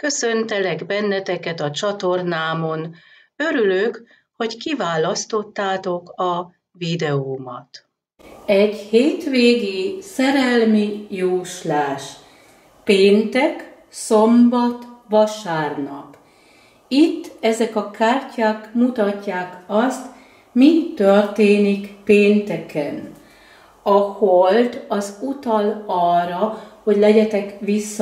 Köszöntelek benneteket a csatornámon. Örülök, hogy kiválasztottátok a videómat. Egy hétvégi szerelmi jóslás. Péntek, szombat, vasárnap. Itt ezek a kártyák mutatják azt, mi történik pénteken. A hold az utal arra, hogy legyetek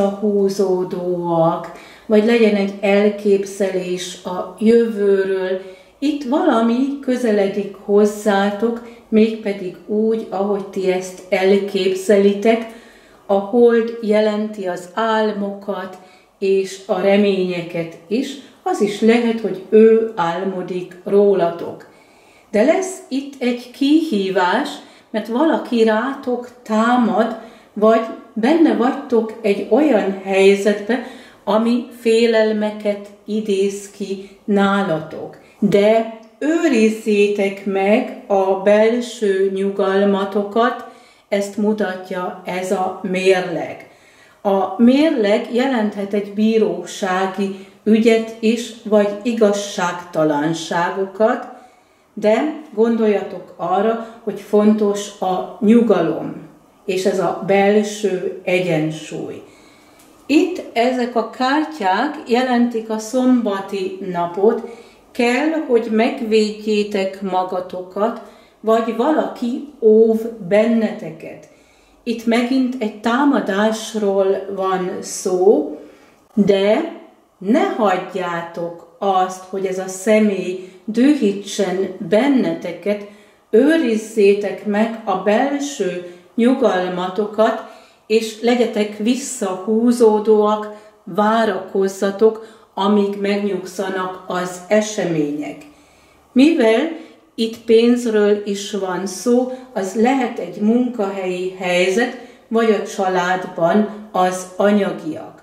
visszahúzódóak, vagy legyen egy elképzelés a jövőről. Itt valami közeledik hozzátok, mégpedig úgy, ahogy ti ezt elképzelitek. A hold jelenti az álmokat és a reményeket is. Az is lehet, hogy ő álmodik rólatok. De lesz itt egy kihívás, mert valaki rátok támad, vagy benne vagytok egy olyan helyzetbe, ami félelmeket idéz ki nálatok. De őrizzétek meg a belső nyugalmatokat, ezt mutatja ez a mérleg. A mérleg jelenthet egy bírósági ügyet is, vagy igazságtalanságokat, de gondoljatok arra, hogy fontos a nyugalom, és ez a belső egyensúly. Itt ezek a kártyák jelentik a szombati napot, kell, hogy megvédjétek magatokat, vagy valaki óv benneteket. Itt megint egy támadásról van szó, de ne hagyjátok azt, hogy ez a személy dühítsen benneteket, őrizzétek meg a belső nyugalmatokat, és legyetek visszahúzódóak, várakozzatok, amíg megnyugszanak az események. Mivel itt pénzről is van szó, az lehet egy munkahelyi helyzet, vagy a családban az anyagiak.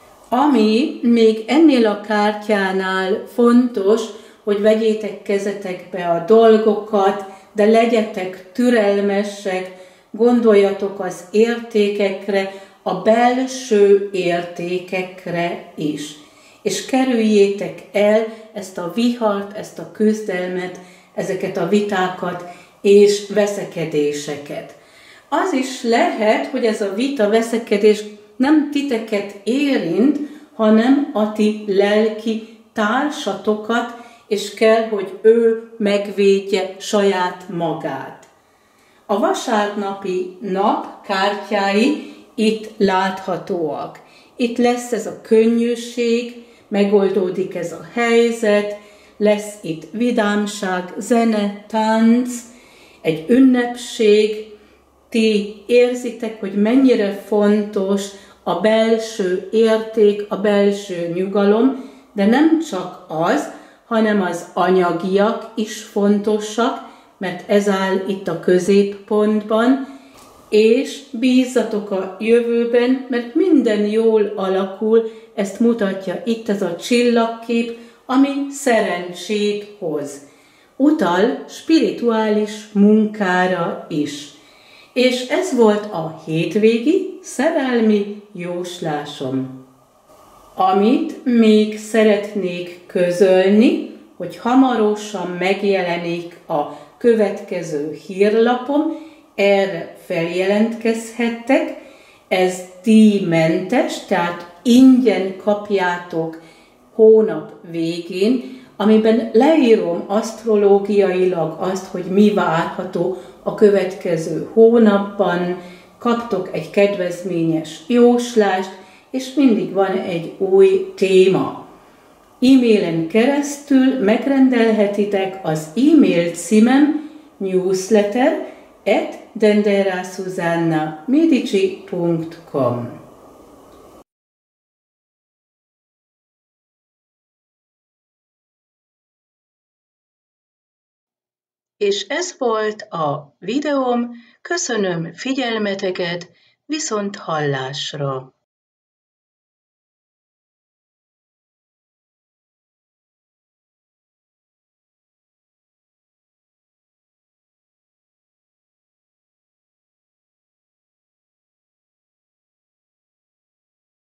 Ami még ennél a kártyánál fontos, hogy vegyétek kezetekbe a dolgokat, de legyetek türelmesek, gondoljatok az értékekre, a belső értékekre is. És kerüljétek el ezt a vihart, ezt a küzdelmet, ezeket a vitákat és veszekedéseket. Az is lehet, hogy ez a vita, veszekedés nem titeket érint, hanem a ti lelki társatokat, és kell, hogy ő megvédje saját magát. A vasárnapi nap kártyái itt láthatóak. Itt lesz ez a könnyűség, megoldódik ez a helyzet, lesz itt vidámság, zene, tánc, egy ünnepség. Ti érzitek, hogy mennyire fontos a belső érték, a belső nyugalom, de nem csak az, hanem az anyagiak is fontosak, mert ez áll itt a középpontban, és bízzatok a jövőben, mert minden jól alakul, ezt mutatja itt ez a csillagkép, ami szerencsét hoz. Utal spirituális munkára is. És ez volt a hétvégi szerelmi jóslásom. Amit még szeretnék közölni, hogy hamarosan megjelenik a következő hírlapom, erre feljelentkezhettek, ez díjmentes, tehát ingyen kapjátok hónap végén, amiben leírom asztrológiailag azt, hogy mi várható a következő hónapban, kaptok egy kedvezményes jóslást, és mindig van egy új téma. E-mailen keresztül megrendelhetitek az e-mail címem newsletter@denderasusanna.medici.com. És ez volt a videóm, köszönöm figyelmeteket, viszont hallásra!